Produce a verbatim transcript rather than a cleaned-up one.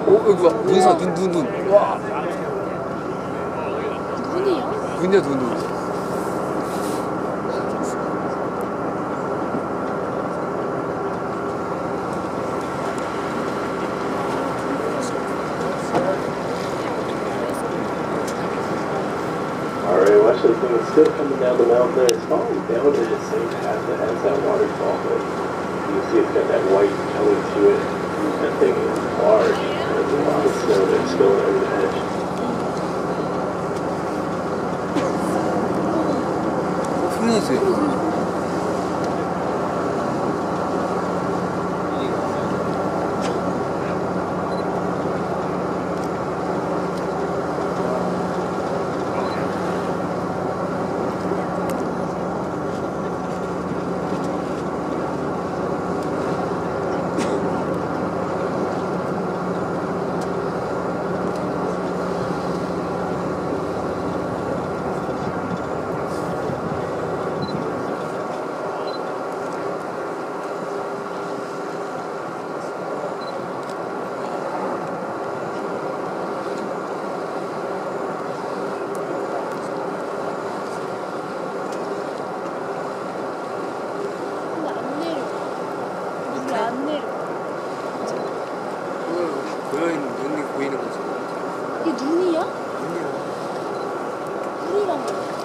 어, 여기 봐. 눈사, 눈, 눈, 눈. 와. 눈이요? 눈이야, 눈, 눈. Alright, watch this thing. It's still coming down the mountain there. It's falling down in the same path that has that waterfall, but you can see it's got that white color to it. That thing is large. There's a lot of snow that's spilling over the edge. 소리 나지? 안 내려. 그걸 고여있는 눈이 보이는 거지. 이게 눈이야? 눈이야. 물이란 거야.